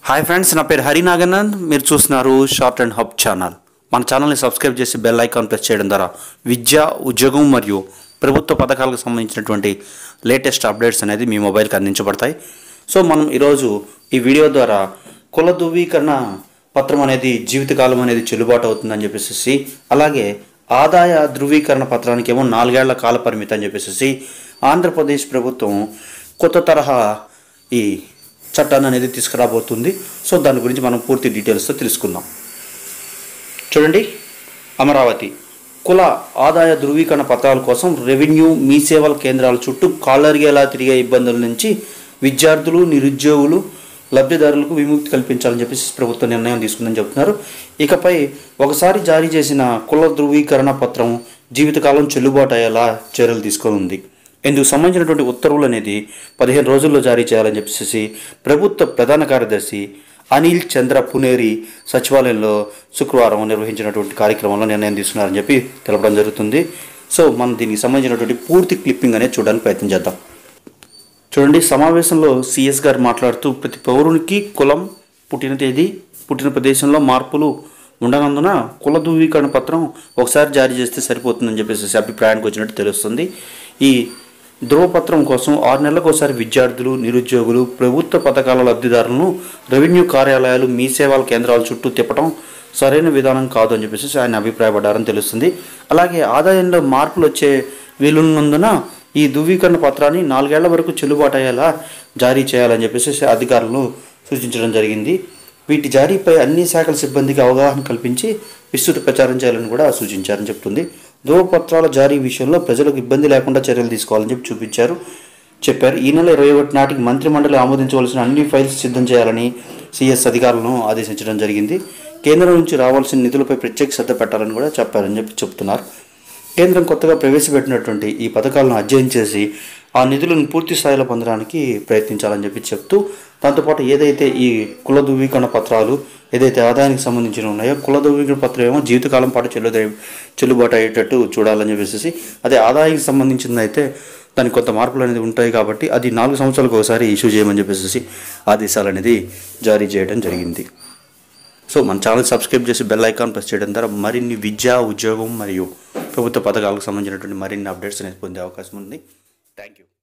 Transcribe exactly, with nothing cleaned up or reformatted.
Hi friends, నా పేరు హరి నాగనంద్. మీరు చూస్తున్నారు షార్ట్ అండ్ హబ్ ఛానల్. మన ఛానల్ని సబ్స్క్రైబ్ చేసి బెల్ ఐకాన్ ప్రెస్ చేయడం ద్వారా విద్య, ఉద్యోగం మరియు ప్రభుత్వ పథకాలకు సంబంధించినటువంటి లేటెస్ట్ అప్డేట్స్ అనేది మీ మొబైల్కి అందించబడతాయి. సో మనం ఈరోజు ఈ వీడియో ద్వారా కుల ధృవీకరణ పత్రం అనేది జీవితకాలం అనేది చెల్లుబాటు అవుతుందని చెప్పేసి, అలాగే ఆదాయ ధృవీకరణ పత్రానికి ఏమో నాలుగేళ్ల కాల పరిమితి అని చెప్పేసి ఆంధ్రప్రదేశ్ ప్రభుత్వం కొత్త తరహా ఈ చట్టాన్ని అనేది తీసుకురాబోతుంది. సో దాని గురించి మనం పూర్తి డీటెయిల్స్తో తెలుసుకుందాం. చూడండి, అమరావతి కుల ఆదాయ ధృవీకరణ పత్రాల కోసం రెవెన్యూ మీ సేవల కేంద్రాల చుట్టూ కాలరిగేలా తిరిగే ఇబ్బందుల నుంచి విద్యార్థులు, నిరుద్యోగులు, లబ్ధిదారులకు విముక్తి కల్పించాలని చెప్పేసి ప్రభుత్వం నిర్ణయం తీసుకుందని చెబుతున్నారు. ఇకపై ఒకసారి జారీ చేసిన కుల ధృవీకరణ పత్రం జీవితకాలం చెల్లుబాటు అయ్యేలా చర్యలు తీసుకొని ఉంది. ఇందుకు సంబంధించినటువంటి ఉత్తర్వులు అనేది పదిహేను రోజుల్లో జారీ చేయాలని చెప్పేసి ప్రభుత్వ ప్రధాన కార్యదర్శి అనిల్ చంద్ర పునేరి సచివాలయంలో శుక్రవారం నిర్వహించినటువంటి కార్యక్రమంలో నిర్ణయం తీసుకున్నారని చెప్పి తెలపడం జరుగుతుంది. సో మనం దీనికి సంబంధించినటువంటి పూర్తి క్లిప్పింగ్ అనేది చూడడానికి ప్రయత్నం చేద్దాం. చూడండి, సమావేశంలో సిఎస్ గారు మాట్లాడుతూ ప్రతి పౌరునికి కులం, పుట్టిన తేదీ, పుట్టిన ప్రదేశంలో మార్పులు ఉండనందున కుల ధృవీకరణ పత్రం ఒకసారి జారీ చేస్తే సరిపోతుందని చెప్పేసి అభిప్రాయానికి వచ్చినట్టు తెలుస్తుంది. ఈ ధృవపత్రం కోసం ఆరు నెలలకు ఒకసారి విద్యార్థులు, నిరుద్యోగులు, ప్రభుత్వ పథకాల లబ్ధిదారులను రెవెన్యూ కార్యాలయాలు, మీ సేవల కేంద్రాల చుట్టూ తిప్పడం సరైన విధానం కాదు అని చెప్పేసి ఆయన అభిప్రాయపడ్డారని తెలుస్తుంది. అలాగే ఆదాయంలో మార్పులు వచ్చే వీలున్నందున ఈ ధృవీకరణ పత్రాన్ని నాలుగేళ్ల వరకు చెల్లుబాటు అయ్యేలా జారీ చేయాలని చెప్పేసి అధికారులను సూచించడం జరిగింది. వీటి జారీపై అన్ని శాఖల సిబ్బందికి అవగాహన కల్పించి విస్తృత ప్రచారం చేయాలని కూడా సూచించారని చెప్తుంది. ధృవపత్రాల జారీ విషయంలో ప్రజలకు ఇబ్బంది లేకుండా చర్యలు తీసుకోవాలని చెప్పి చూపించారు చెప్పారు ఈ నెల ఇరవై ఒకటి నాటికి మంత్రిమండలి ఆమోదించవలసిన అన్ని ఫైల్స్ సిద్ధం చేయాలని సిఎస్ అధికారులను ఆదేశించడం జరిగింది. కేంద్రం నుంచి రావాల్సిన నిధులపై ప్రత్యేక శ్రద్ధ పెట్టాలని కూడా చెప్పారని చెప్పి చెప్తున్నారు. కేంద్రం కొత్తగా ప్రవేశపెట్టినటువంటి ఈ పథకాలను అధ్యయనం చేసి ఆ నిధులను పూర్తి స్థాయిలో పొందడానికి ప్రయత్నించాలని చెప్పి చెప్తూ, దాంతోపాటు ఏదైతే ఈ కుల ధృవీకరణ పత్రాలు ఏదైతే ఆదాయానికి సంబంధించిన ఉన్నాయో, కుల ధృవీకరణ పత్రం ఏమో జీవితకాలం పాటు చెల్లు చెల్లుబాటు అయ్యేటట్టు చూడాలని చెప్పేసి, అదే ఆదాయానికి సంబంధించింది అయితే దానికి కొంత మార్పులు అనేది ఉంటాయి కాబట్టి అది నాలుగు సంవత్సరాలకు ఒకసారి ఇష్యూ చేయమని చెప్పేసి ఆదేశాలు అనేది జారీ చేయడం జరిగింది. సో మన ఛానల్ సబ్స్క్రైబ్ చేసి బెల్ ఐకాన్ ప్రెస్ చేయడం ద్వారా మరిన్ని విద్యా, ఉద్యోగం మరియు ప్రభుత్వ పథకాలకు సంబంధించినటువంటి మరిన్ని అప్డేట్స్ అనేది పొందే అవకాశం ఉంది. Thank you.